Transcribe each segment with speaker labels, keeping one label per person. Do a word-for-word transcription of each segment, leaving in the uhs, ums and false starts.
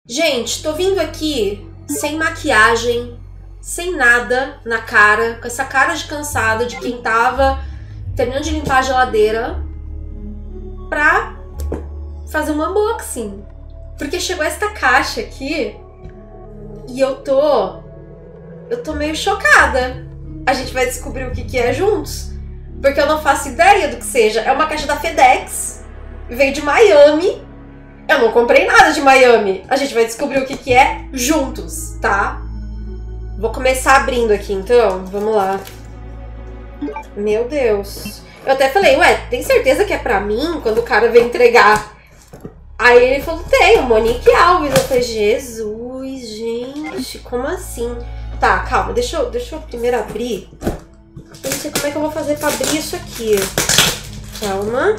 Speaker 1: Gente, tô vindo aqui sem maquiagem, sem nada na cara, com essa cara de cansada de quem tava terminando de limpar a geladeira pra fazer um unboxing. Porque chegou esta caixa aqui e eu tô... eu tô meio chocada. A gente vai descobrir o que que é juntos, porque eu não faço ideia do que seja. É uma caixa da FedEx, veio de Miami. Eu não comprei nada de Miami. A gente vai descobrir o que que é juntos, tá? Vou começar abrindo aqui, então. Vamos lá. Meu Deus. Eu até falei, ué, tem certeza que é pra mim? Quando o cara veio entregar. Aí ele falou, tem, o Monique Alves. Eu falei, Jesus, gente, como assim? Tá, calma, deixa eu, deixa eu primeiro abrir. Eu não sei como é que eu vou fazer pra abrir isso aqui. Calma.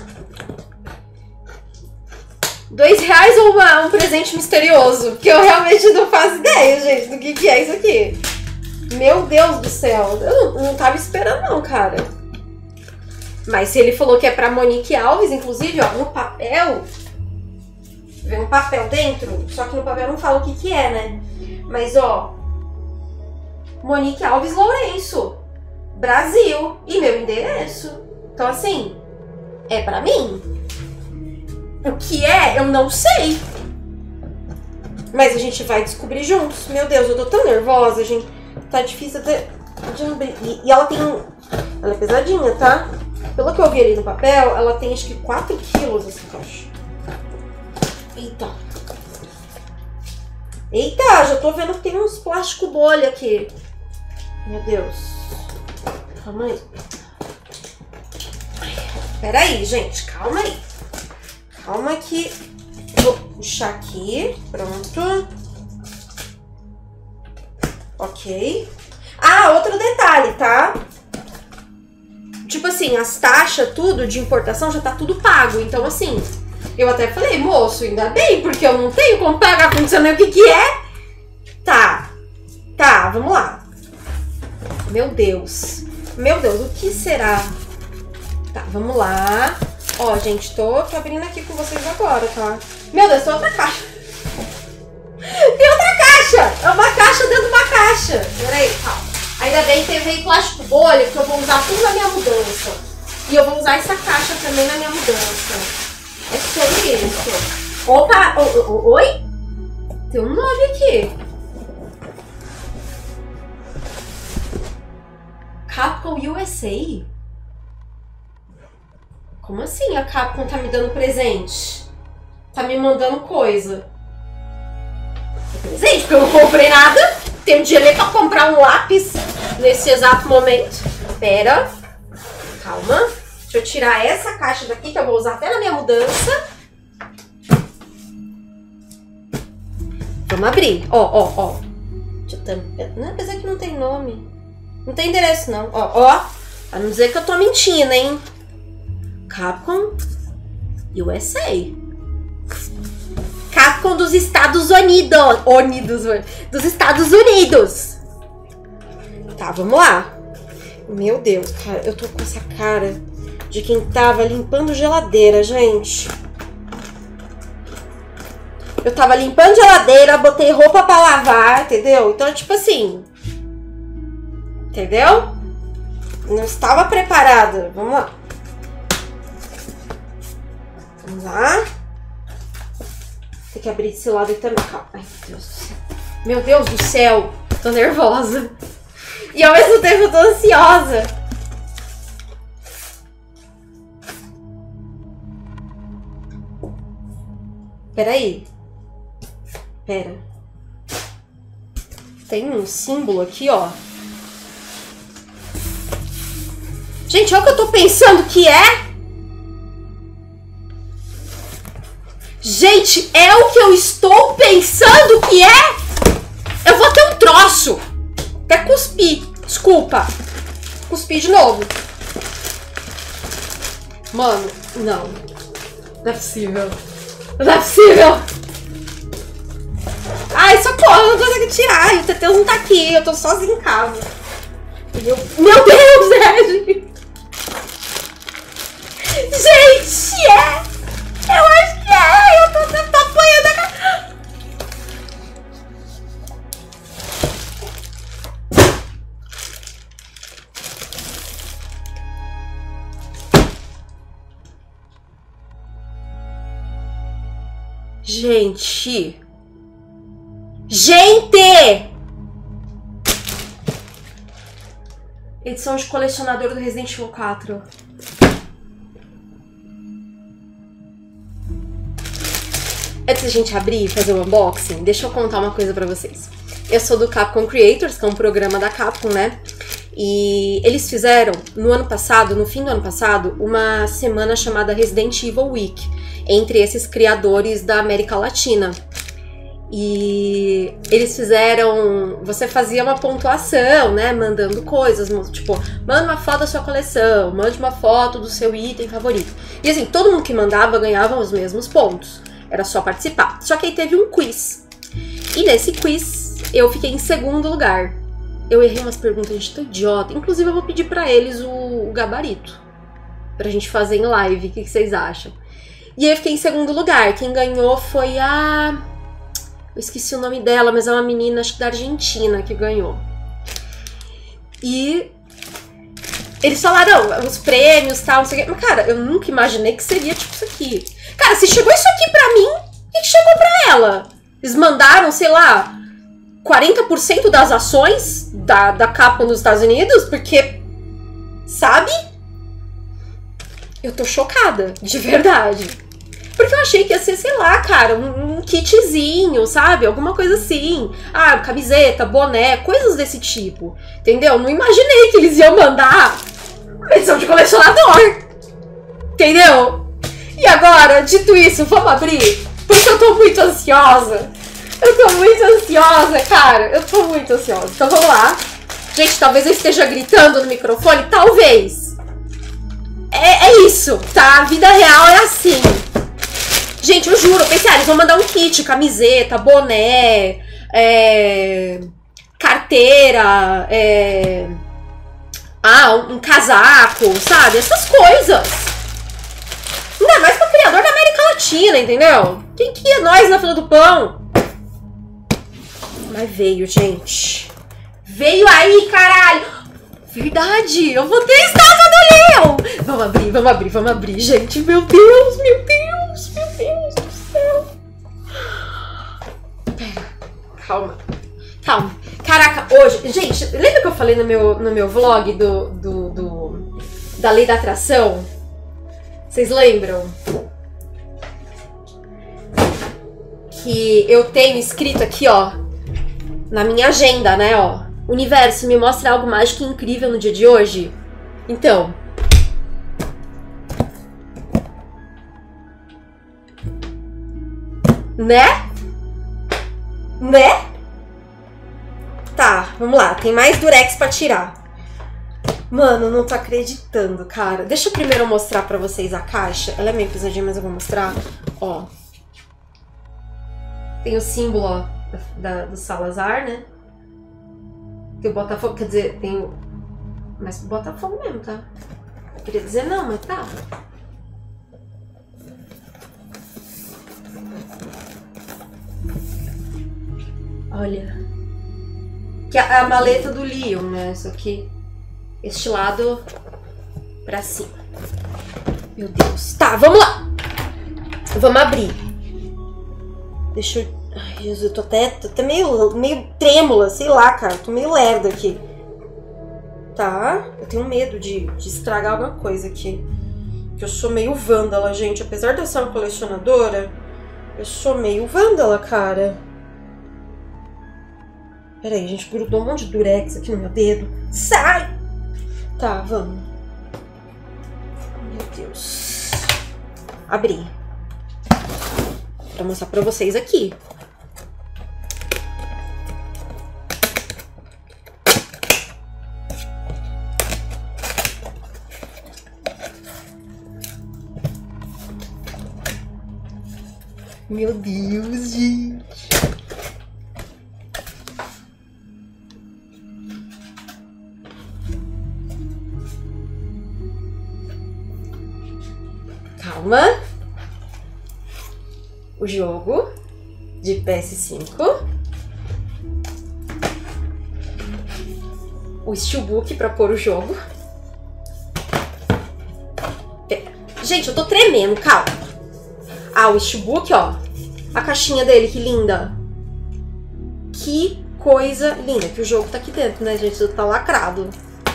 Speaker 1: Dois reais ou uma, um presente misterioso? Porque eu realmente não faço ideia, gente, do que que é isso aqui. Meu Deus do céu. Eu não, não tava esperando não, cara. Mas se ele falou que é pra Monique Alves, inclusive, ó, no papel... Vem um papel dentro, só que no papel não fala o que que é, né? Mas, ó... Monique Alves Lourenço, Brasil. E meu endereço. Então, assim, é pra mim. O que é, eu não sei. Mas a gente vai descobrir juntos. Meu Deus, eu tô tão nervosa, gente. Tá difícil até de abrir. E, e ela tem... Ela é pesadinha, tá? Pelo que eu vi ali no papel, ela tem acho que quatro quilos essa caixa. Eita. Eita, já tô vendo que tem uns plástico bolha aqui. Meu Deus. Calma aí. Pera aí, gente. Calma aí. Calma que... Vou puxar aqui. Pronto. Ok. Ah, outro detalhe, tá? Tipo assim, as taxas, tudo de importação já tá tudo pago. Então, assim, eu até falei, moço, ainda bem, porque eu não tenho como pagar, porque não sei nem o que que é. Tá. Tá, vamos lá. Meu Deus. Meu Deus, o que será? Tá, vamos lá. Ó, gente, tô, tô abrindo aqui com vocês agora, tá? Meu Deus, tem outra caixa. Tem outra caixa! É uma caixa dentro de uma caixa. Peraí, calma. Ainda bem que veio plástico bolha, que eu vou usar tudo na minha mudança. E eu vou usar essa caixa também na minha mudança. É sobre isso. Opa! O, o, oi? Tem um nome aqui. Capcom U S A? Como assim a Capcom tá me dando presente? Tá me mandando coisa. É presente, porque eu não comprei nada. Tenho dinheiro nem pra comprar um lápis nesse exato momento. Pera. Calma. Deixa eu tirar essa caixa daqui que eu vou usar até na minha mudança. Vamos abrir. Ó, ó, ó. Deixa eu tampar. Não, apesar que não tem nome. Não tem endereço, não. Ó, ó. Pra não dizer que eu tô mentindo, hein? Capcom U S A. Capcom dos Estados Unidos. Unidos, dos Estados Unidos. Tá, vamos lá. Meu Deus, cara, eu tô com essa cara de quem tava limpando geladeira, gente. Eu tava limpando geladeira, botei roupa pra lavar, entendeu? Então, tipo assim... Entendeu? Não estava preparada. Vamos lá. Vamos lá. Tem que abrir desse lado aqui também. Calma. Ai, meu Deus do céu. Meu Deus do céu. Tô nervosa. E ao mesmo tempo eu tô ansiosa. Peraí. Pera. Tem um símbolo aqui, ó. Gente, olha o que eu tô pensando que é. Gente, é o que eu estou pensando que é? Eu vou ter um troço. Até cuspi. Desculpa. Cuspi de novo. Mano, não. Não é possível. Não é possível. Ai, socorro, eu não consigo tirar. O Teteus não tá aqui. Eu tô sozinha em casa. Meu, meu Deus, Ed. Gente, é. Eu acho que é. Eu tô, tô apanhando a... Gente! Gente! Edição de colecionador do Resident Evil quatro. Antes da gente abrir e fazer o unboxing, deixa eu contar uma coisa pra vocês. Eu sou do Capcom Creators, que é um programa da Capcom, né? E eles fizeram, no ano passado, no fim do ano passado, uma semana chamada Resident Evil Week, entre esses criadores da América Latina. E eles fizeram... Você fazia uma pontuação, né? Mandando coisas, tipo, manda uma foto da sua coleção, mande uma foto do seu item favorito. E assim, todo mundo que mandava ganhava os mesmos pontos. Era só participar. Só que aí teve um quiz. E nesse quiz, eu fiquei em segundo lugar. Eu errei umas perguntas, gente, tô idiota. Inclusive, eu vou pedir pra eles o, o gabarito. Pra gente fazer em live. O que, que vocês acham? E aí eu fiquei em segundo lugar. Quem ganhou foi a... Eu esqueci o nome dela, mas é uma menina, acho que da Argentina, que ganhou. E... Eles falaram os prêmios e tal, não sei o quê. Mas, cara, eu nunca imaginei que seria tipo isso aqui. Cara, se chegou isso aqui pra mim, o que, que chegou pra ela? Eles mandaram, sei lá, quarenta por cento das ações da, da Capcom nos Estados Unidos, porque, sabe? Eu tô chocada, de verdade. Porque eu achei que ia ser, sei lá, cara, um, um kitzinho, sabe? Alguma coisa assim. Ah, camiseta, boné, coisas desse tipo. Entendeu? Não imaginei que eles iam mandar uma edição de colecionador. Entendeu? E agora, dito isso, vamos abrir? Porque eu tô muito ansiosa. Eu tô muito ansiosa, cara. Eu tô muito ansiosa. Então vamos lá. Gente, talvez eu esteja gritando no microfone. Talvez. É, é isso, tá? A vida real é assim. Gente, eu juro, eu pensei, ah, eles vão mandar um kit, camiseta, boné, é, carteira, é, ah, um, um casaco, sabe? Essas coisas. Ainda mais pra criador da América Latina, entendeu? Quem que é nós na fila do pão? Mas veio, gente. Veio aí, caralho. Verdade, eu vou ter a estátua do Leão. Vamos abrir, vamos abrir, vamos abrir, gente. Meu Deus, meu Deus, meu Deus do céu. Pera, calma, calma. Caraca, hoje... Gente, lembra que eu falei no meu, no meu vlog do, do, do, da lei da atração? Vocês lembram? Que eu tenho escrito aqui, ó, na minha agenda, né, ó. Universo, me mostra algo mágico e incrível no dia de hoje. Então. Né? Né? Tá, vamos lá. Tem mais durex pra tirar. Mano, não tô acreditando, cara. Deixa eu primeiro mostrar pra vocês a caixa. Ela é meio pesadinha, mas eu vou mostrar. Ó. Tem o símbolo, ó, da, da, do Salazar, né? Tem o Botafogo, quer dizer, tem o... Mas Botafogo mesmo, tá? Eu queria dizer não, mas tá. Olha. Que é a maleta do Leon, né? Isso aqui. Este lado pra cima. Meu Deus. Tá, vamos lá. Vamos abrir. Deixa eu... Ai, Jesus, eu tô até, tô até meio, meio trêmula, sei lá, cara. Tô meio lerda aqui. Tá? Eu tenho medo de, de estragar alguma coisa aqui. Porque eu sou meio vândala, gente. Apesar de eu ser uma colecionadora, eu sou meio vândala, cara. Pera aí, gente. Grudou um monte de durex aqui no meu dedo. Sai! Tá, vamos. Meu Deus. Abri. Pra mostrar pra vocês aqui. Meu Deus, gente. Calma. O jogo de P S cinco. O steelbook pra pôr o jogo. Gente, eu tô tremendo, calma. Ah, o steelbook, ó. a caixinha dele, que linda. Que coisa linda. Que o jogo tá aqui dentro, né, gente? Tá lacrado.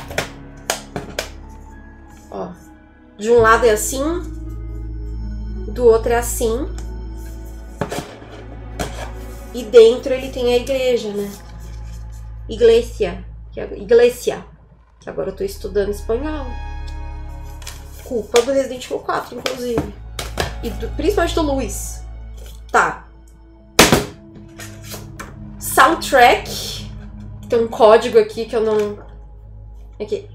Speaker 1: Ó. De um lado é assim. Do outro é assim. E dentro ele tem a igreja, né? Iglesia. Que é, iglesia. Que agora eu tô estudando espanhol. Culpa do Resident Evil quatro, inclusive. E do, principalmente do Luiz. Tá. Soundtrack. Tem um código aqui que eu não... Aqui.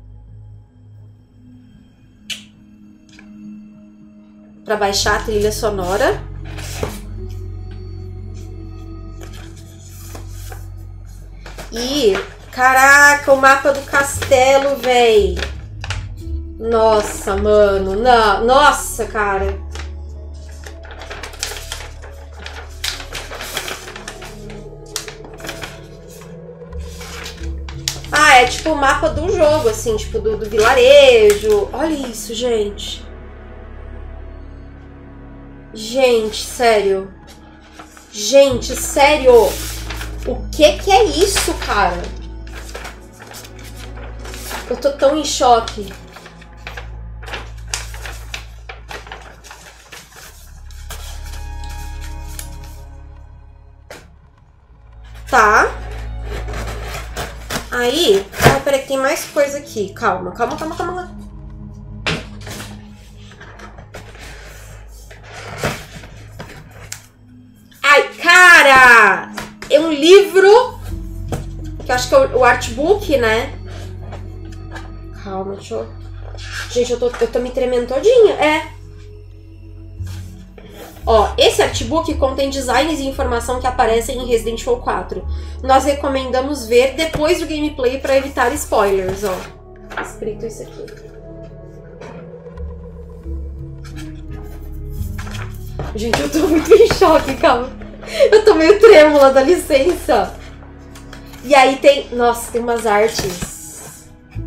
Speaker 1: Pra baixar a trilha sonora. E... Caraca, o mapa do castelo, véi. Nossa, mano. Não. Nossa, cara. Ah, é tipo o mapa do jogo, assim, tipo do, do vilarejo. Olha isso, gente. Gente, sério. Gente, sério. O que que é isso, cara? Eu tô tão em choque. Tá. Aí... Ah, peraí, que tem mais coisa aqui. Calma, calma, calma, calma. Ai, cara! É um livro... Que eu acho que é o artbook, né? Calma, deixa eu... Gente, eu tô, eu tô me tremendo todinha. É. Ó, esse artbook contém designs e informação que aparecem em Resident Evil quatro. Nós recomendamos ver depois do gameplay para evitar spoilers, ó. Tá escrito isso aqui. Gente, eu tô muito em choque, calma. Eu tô meio trêmula, dá licença. E aí tem... Nossa, tem umas artes.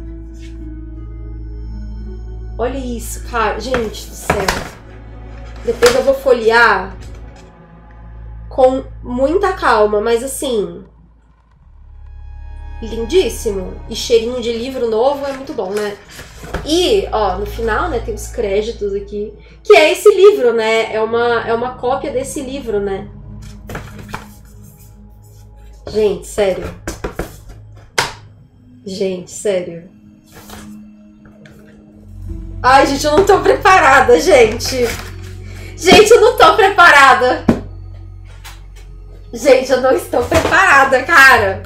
Speaker 1: Olha isso, cara. Gente do céu. Depois eu vou folhear com muita calma, mas assim... Lindíssimo. E cheirinho de livro novo é muito bom, né? E, ó, no final, né, tem os créditos aqui. Que é esse livro, né? É uma, é uma cópia desse livro, né? Gente, sério. Gente, sério. Ai, gente, eu não tô preparada, gente. Gente, eu não tô preparada. Gente, eu não estou preparada, cara.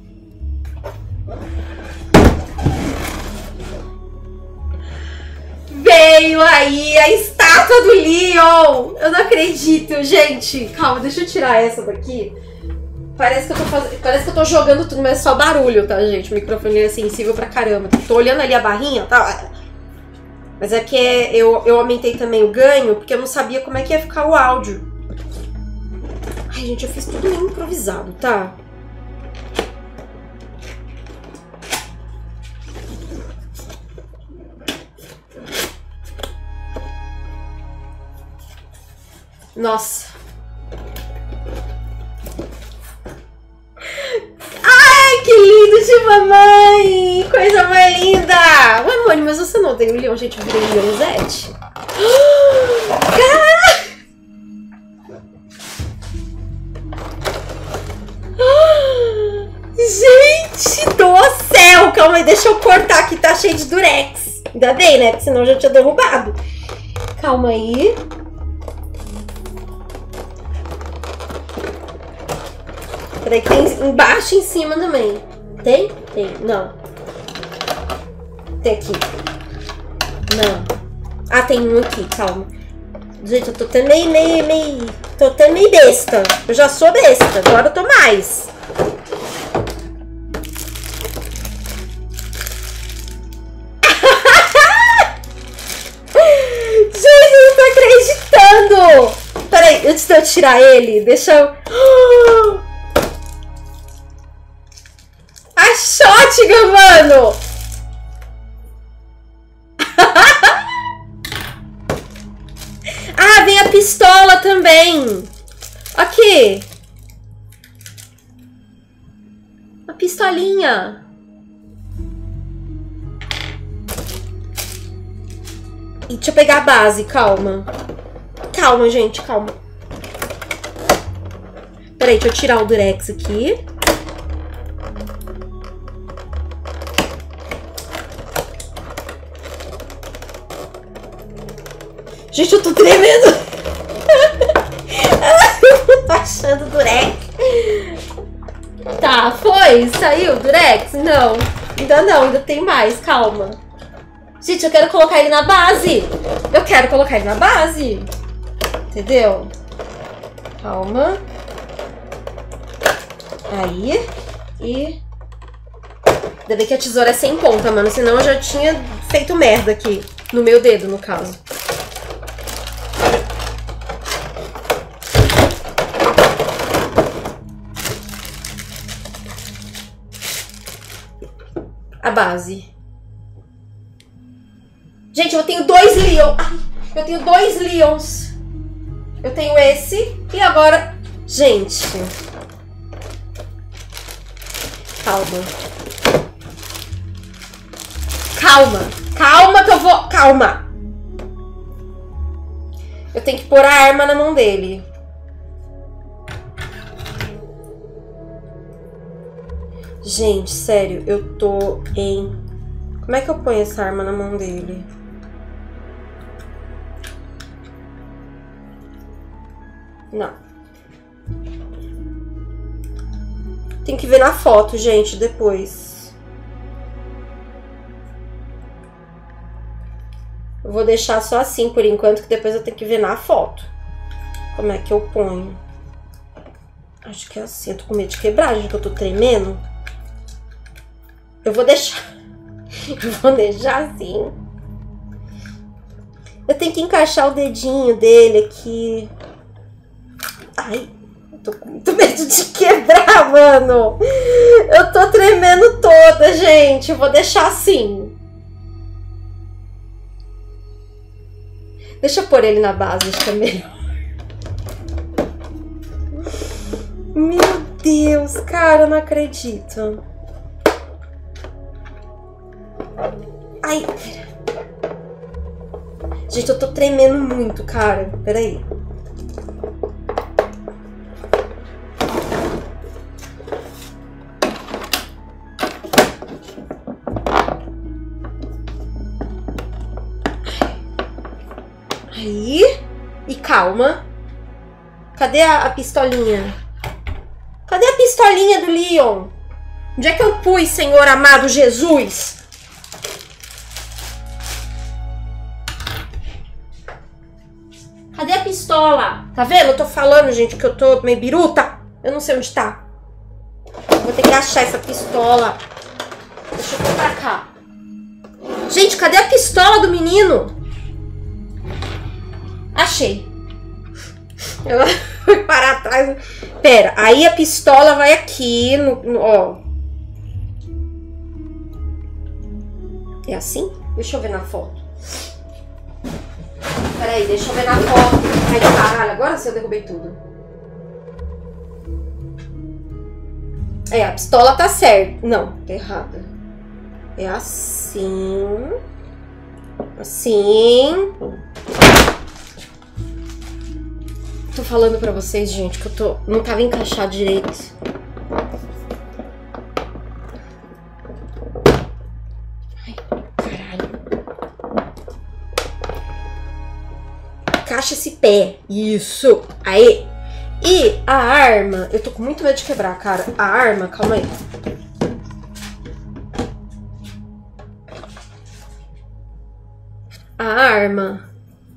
Speaker 1: Veio aí a estátua do Leon. Eu não acredito, gente. Calma, deixa eu tirar essa daqui. Parece que eu tô fazendo, parece que eu tô jogando tudo, mas é só barulho, tá, gente? O microfone é sensível pra caramba. Tô olhando ali a barrinha, tá? Mas é que eu, eu aumentei também o ganho, porque eu não sabia como é que ia ficar o áudio. Ai, gente, eu fiz tudo meio improvisado, tá? Nossa. Ai, que lindo de mamãe! Coisa mais linda! Ué, mãe, mas você não tem um leão, gente, eu virei um leãozete? Cara! Gente do céu! Calma aí, deixa eu cortar que tá cheio de durex. Ainda bem, né? Porque senão eu já tinha derrubado. Calma aí. Peraí, que tem embaixo e em cima também. Tem? Tem. Não. Tem aqui. Não. Ah, tem um aqui, calma. Gente, eu tô até meio, meio, meio... Tô até meio besta. Eu já sou besta, agora eu tô mais. Gente, eu não tô acreditando. Peraí, antes de eu tirar ele, deixa eu... A shotgun, mano! Ah, vem a pistola também! Aqui. A pistolinha. E deixa eu pegar a base, calma. Calma, gente, calma. Peraí, deixa eu tirar o durex aqui. Gente, eu tô tremendo. Eu tô achando durex. Tá, foi? Saiu o durex? Não. Ainda não, ainda tem mais, calma. Gente, eu quero colocar ele na base. Eu quero colocar ele na base. Entendeu? Calma. Aí. E... Ainda bem que a tesoura é sem ponta, mano. Senão eu já tinha feito merda aqui. No meu dedo, no caso. A base. Gente, eu tenho dois Leon. Ai, eu tenho dois Leons. Eu tenho esse e agora... Gente. Calma. Calma. Calma que eu vou... Calma. Eu tenho que pôr a arma na mão dele. Gente, sério, eu tô em... Como é que eu ponho essa arma na mão dele? Não. Tem que ver na foto, gente, depois. Eu vou deixar só assim por enquanto, que depois eu tenho que ver na foto. Como é que eu ponho? Acho que é assim. Eu tô com medo de quebrar, gente, que eu tô tremendo. Eu vou deixar... Eu vou deixar assim. Eu tenho que encaixar o dedinho dele aqui. Ai, eu tô com muito medo de quebrar, mano. Eu tô tremendo toda, gente. Eu vou deixar assim. Deixa eu pôr ele na base, acho que é melhor. Meu Deus, cara, eu não acredito. Ai. Gente, eu tô tremendo muito, cara. Peraí. Aí. E calma. Cadê a, a pistolinha? Cadê a pistolinha do Leon? Onde é que eu pus, Senhor amado Jesus? Cadê a pistola? Tá vendo? Eu tô falando, gente, que eu tô meio biruta. Eu não sei onde tá. Vou ter que achar essa pistola. Deixa eu pôr pra cá. Gente, cadê a pistola do menino? Achei. Eu fui parar atrás. Pera, aí a pistola vai aqui no, no... Ó. É assim? Deixa eu ver na foto. Peraí, deixa eu ver na foto. Ai, caralho, agora sim eu derrubei tudo. É, a pistola tá certa. Não, tá errada. É assim. Assim. Tô falando pra vocês, gente, que eu tô... Não tava encaixado direito. Ai, caralho. Encaixa esse pé. Isso. Aí. E a arma... Eu tô com muito medo de quebrar, cara. A arma... Calma aí. A arma...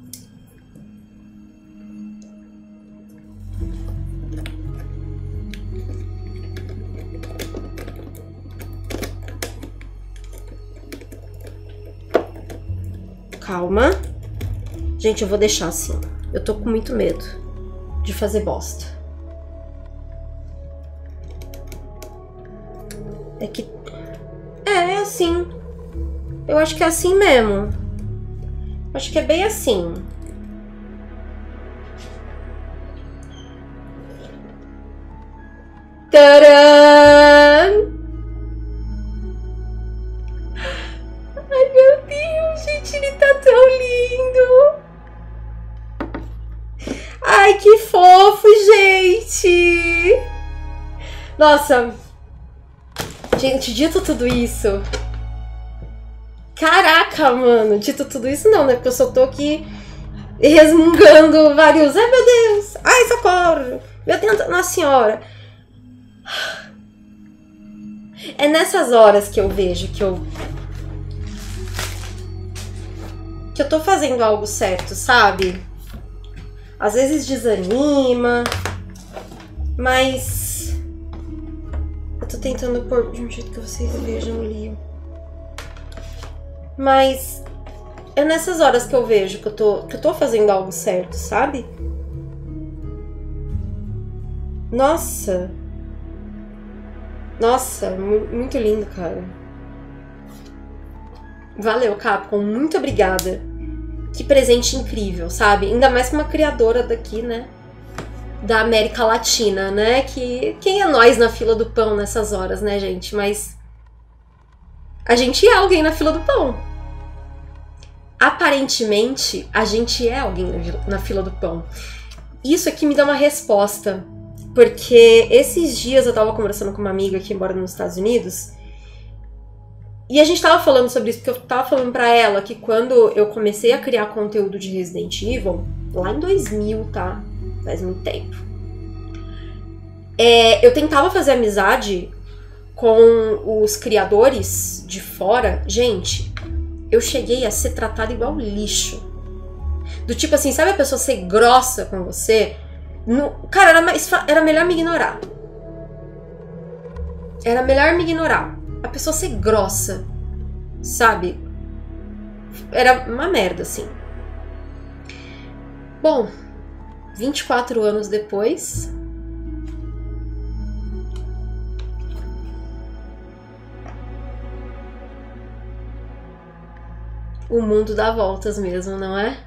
Speaker 1: Calma. Gente, eu vou deixar assim. Eu tô com muito medo de fazer bosta. É que... É, é assim. Eu acho que é assim mesmo. Acho que é bem assim. Tcharam! Ai, meu Deus, gente, ele tá tão lindo! Ai, que fofo, gente! Nossa! Gente, dito tudo isso... Caraca, mano! Dito tudo isso não, né? Porque eu só tô aqui resmungando vários... Ai, meu Deus! Ai, socorro! Meu Deus, Nossa Senhora! É nessas horas que eu vejo que eu... que eu tô fazendo algo certo, sabe? Às vezes desanima, mas eu tô tentando pôr de um jeito que vocês vejam ali. Mas é nessas horas que eu vejo que eu tô, que eu tô fazendo algo certo, sabe? Nossa! Nossa, muito lindo, cara. Valeu, Capcom, muito obrigada. Que presente incrível, sabe? Ainda mais pra uma criadora daqui, né? Da América Latina, né? Que quem é nós na fila do pão nessas horas, né, gente? Mas a gente é alguém na fila do pão. Aparentemente, a gente é alguém na fila do pão. Isso aqui me dá uma resposta. Porque esses dias eu tava conversando com uma amiga que mora nos Estados Unidos. E a gente tava falando sobre isso, porque eu tava falando pra ela que quando eu comecei a criar conteúdo de Resident Evil, lá em dois mil, tá? Faz muito tempo. É, eu tentava fazer amizade com os criadores de fora. Gente, eu cheguei a ser tratada igual lixo. Do tipo assim, sabe a pessoa ser grossa com você? No, cara, era, mais, era melhor me ignorar. Era melhor me ignorar. A pessoa ser grossa, sabe? Era uma merda, assim. Bom, vinte e quatro anos depois... O mundo dá voltas mesmo, não é?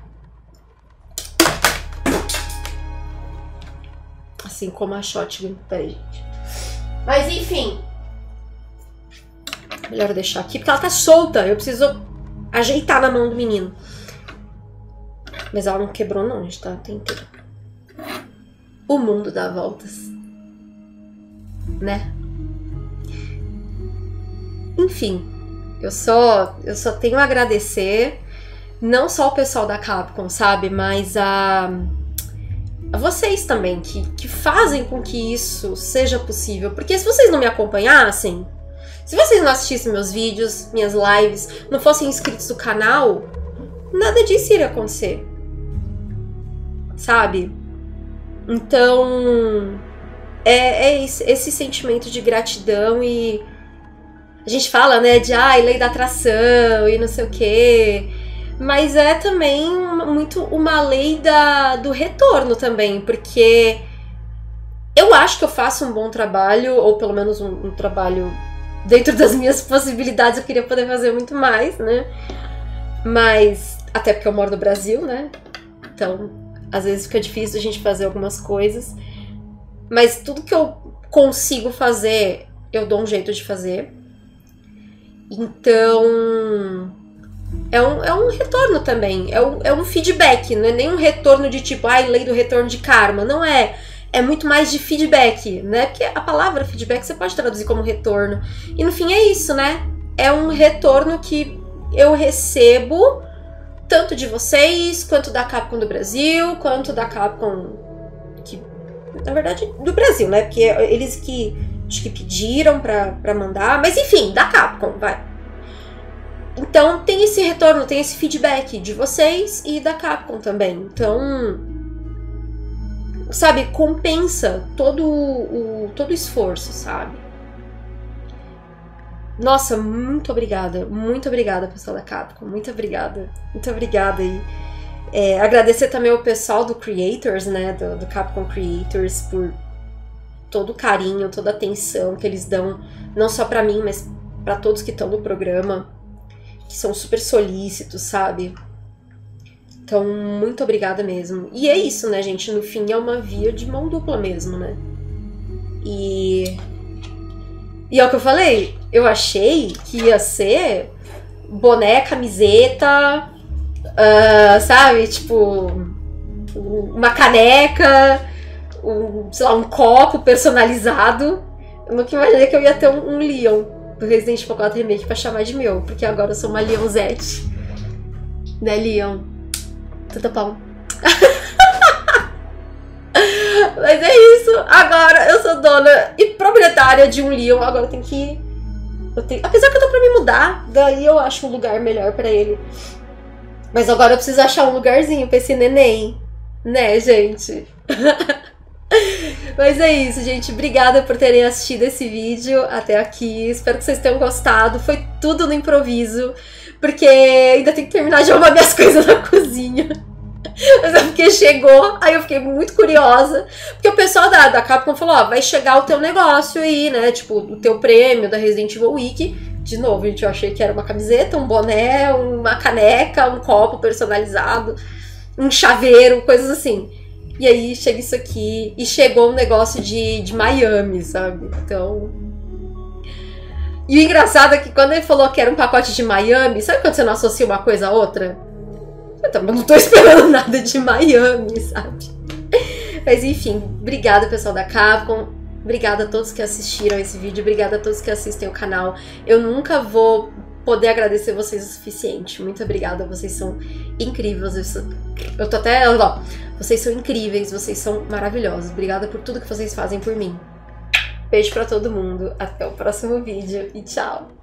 Speaker 1: Assim como a shotgun. Peraí, gente. Mas enfim... Melhor eu deixar aqui, porque ela tá solta. Eu preciso ajeitar na mão do menino. Mas ela não quebrou não, gente, tá? Tem inteiro. O mundo dá voltas. Né? Enfim. Eu só, eu só tenho a agradecer. Não só o pessoal da Capcom, sabe? Mas a... a vocês também, que, que fazem com que isso seja possível. Porque se vocês não me acompanhassem... Se vocês não assistissem meus vídeos, minhas lives, não fossem inscritos no canal, nada disso iria acontecer. Sabe? Então, é, é esse, esse sentimento de gratidão e... A gente fala, né, de ai, lei da atração e não sei o quê. Mas é também muito uma lei da, do retorno também, porque eu acho que eu faço um bom trabalho, ou pelo menos um, um trabalho... Dentro das minhas possibilidades, eu queria poder fazer muito mais, né? Mas, até porque eu moro no Brasil, né? Então, às vezes fica difícil a gente fazer algumas coisas. Mas tudo que eu consigo fazer, eu dou um jeito de fazer. Então, é um, é um retorno também. É um, é um feedback, não é nem um retorno de tipo, ai, lei do retorno de karma. Não é. É muito mais de feedback, né? Porque a palavra feedback você pode traduzir como retorno. E no fim é isso, né? É um retorno que eu recebo tanto de vocês, quanto da Capcom do Brasil, quanto da Capcom, que, na verdade, do Brasil, né? Porque eles que, acho que pediram pra, pra mandar. Mas enfim, da Capcom, vai. Então tem esse retorno, tem esse feedback de vocês e da Capcom também. Então... Sabe, compensa todo o, todo o esforço, sabe? Nossa, muito obrigada. Muito obrigada, pessoal da Capcom. Muito obrigada. Muito obrigada. E é, agradecer também ao pessoal do Creators, né? Do, do Capcom Creators, por todo o carinho, toda a atenção que eles dão, não só pra mim, mas pra todos que estão no programa, que são super solícitos, sabe? Então, muito obrigada mesmo. E é isso, né, gente? No fim, é uma via de mão dupla mesmo, né? E E é o que eu falei, eu achei que ia ser boné, camiseta, uh, sabe? Tipo, uma caneca, um, sei lá, um copo personalizado. Eu nunca imaginei que eu ia ter um, um Leon do Resident Evil quatro Remake pra chamar de meu, porque agora eu sou uma Leonzete. Né, Leon? Tudo bom. Mas é isso. Agora eu sou dona e proprietária de um Leon. Agora eu tenho que... Eu tenho... Apesar que eu tô pra me mudar, daí eu acho um lugar melhor pra ele. Mas agora eu preciso achar um lugarzinho pra esse neném. Né, gente? Mas é isso, gente. Obrigada por terem assistido esse vídeo até aqui. Espero que vocês tenham gostado. Foi tudo no improviso, porque ainda tenho que terminar de arrumar minhas coisas na cozinha. Mas é porque chegou, aí eu fiquei muito curiosa. Porque o pessoal da, da Capcom falou, ó, vai chegar o teu negócio aí, né? Tipo, o teu prêmio da Resident Evil Week. De novo, gente, eu achei que era uma camiseta, um boné, uma caneca, um copo personalizado, um chaveiro, coisas assim. E aí chega isso aqui, e chegou um negócio de, de Miami, sabe? Então... E o engraçado é que quando ele falou que era um pacote de Miami, sabe quando você não associa uma coisa a outra? Eu também não tô esperando nada de Miami, sabe? Mas enfim, obrigada pessoal da Capcom, obrigada a todos que assistiram esse vídeo, obrigada a todos que assistem o canal. Eu nunca vou poder agradecer vocês o suficiente. Muito obrigada, vocês são incríveis. Eu, sou... eu tô até... Ó, vocês são incríveis, vocês são maravilhosos. Obrigada por tudo que vocês fazem por mim. Beijo pra todo mundo, até o próximo vídeo e tchau!